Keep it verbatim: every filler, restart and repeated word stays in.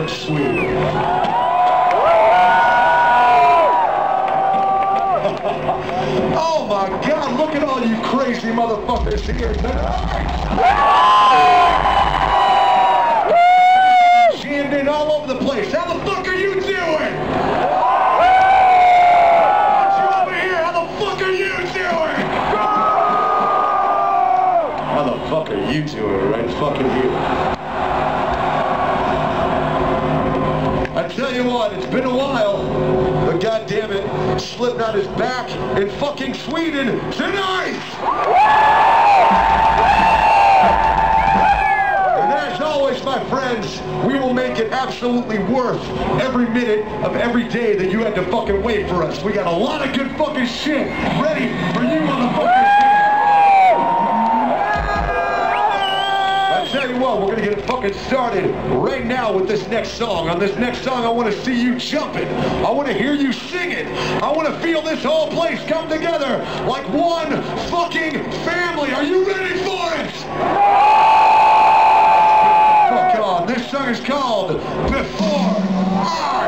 Sweden. Oh my God, look at all you crazy motherfuckers here tonight. Jammed in all over the place. How the fuck are you doing? You over here, how the fuck are you doing? How the fuck are you doing right fucking here? I tell you what, it's been a while, but goddammit, Slipknot is back in fucking Sweden tonight! And as always, my friends, we will make it absolutely worth every minute of every day that you had to fucking wait for us. We got a lot of good fucking shit ready for you motherfuckers. Tell you what, we're gonna get it fucking started right now with this next song. On this next song, I want to see you jumping. I want to hear you singing. I want to feel this whole place come together like one fucking family. Are you ready for it? Fuck on. This song is called Before I